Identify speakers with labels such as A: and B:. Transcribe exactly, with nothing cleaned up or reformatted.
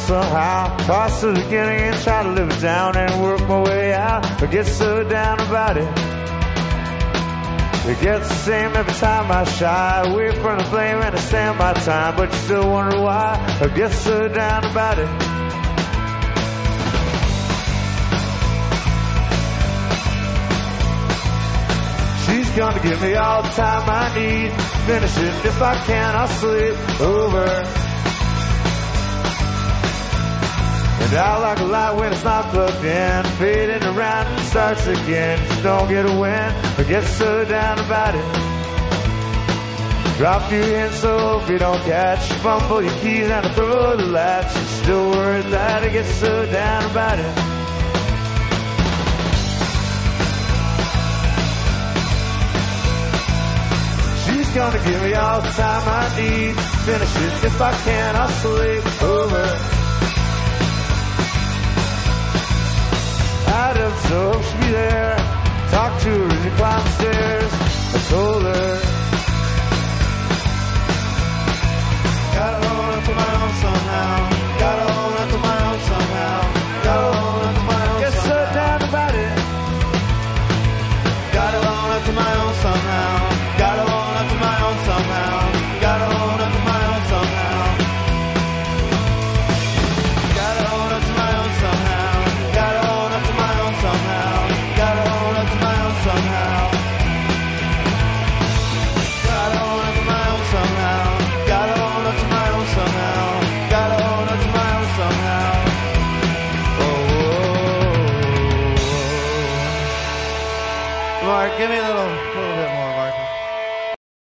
A: somehow. Toss to the beginning and try to live it down and work my way out. I get so down about it. It gets the same every time I shy away from the flame and I stand my time, but you still wonder why I get so down about it. She's gonna give me all the time I need. Finish it if I can, I'll sleep over. And I like a light when it's not plugged in, fading around and starts again. Just don't get a win, I get so down about it. Drop your hints so hope you don't catch. Fumble your keys and I throw the latch. Still worried that I get so down about it. She's gonna give me all the time I need. Finish it if I can, I'll sleep over. I'd have so hoped she'd be there. Talk to her as you climb the stairs. I told her, gotta hold on to my own somehow. Gotta hold on to my own somehow. Gotta hold on to my own. Get so down about it. Gotta hold on to my own somehow. Gotta hold on to my own somehow. Gotta hold on to my own somehow. Gotta hold on to my own somehow. Gotta hold on to my own somehow. Gotta hold on to my own somehow. Gotta hold on to my own somehow. Gotta hold on to my own somehow. Gotta hold on to my own somehow. Oh, oh, oh. Mark, give me a little.